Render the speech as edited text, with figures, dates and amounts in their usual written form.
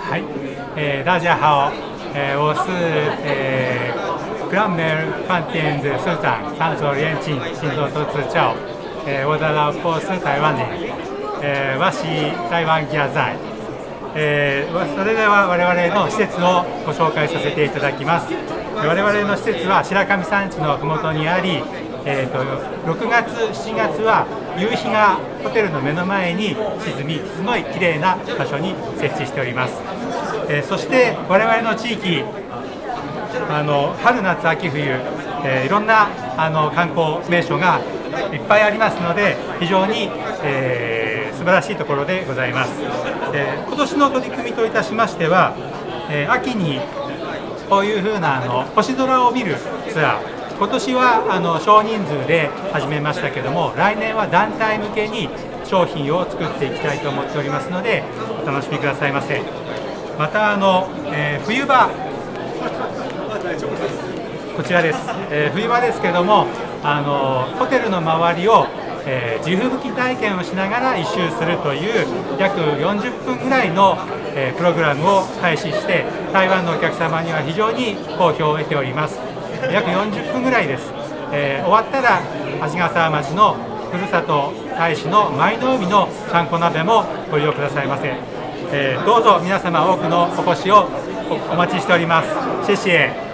嗨，大家好，我是Granmer 饭店的社長三所連金星座都知教，我的老婆是台湾人，我是台湾現在。それでは我々の施設をご紹介させていただきます。我々の施設は白神山地の麓にあり、6月、7月は夕日がホテルの目の前に沈み、すごい綺麗な場所に設置しております。そして我々の地域、春夏秋冬、いろんな観光名所がいっぱいありますので、非常に、素晴らしいところでございます。今年の取り組みといたしましては、秋にこういうふうな星空を見るツアー、今年は少人数で始めましたけども、来年は団体向けに商品を作っていきたいと思っておりますので、お楽しみくださいませ。また冬場、こちらです。冬場ですけども、ホテルの周りを地吹雪体験をしながら一周するという約40分ぐらいのプログラムを開始して、台湾のお客様には非常に好評を得ております。約40分ぐらいです。終わったら鰺ヶ沢町のふるさと大使の舞の海のちゃんこ鍋もご利用くださいませ。どうぞ皆様多くのお越しをお待ちしております。謝謝。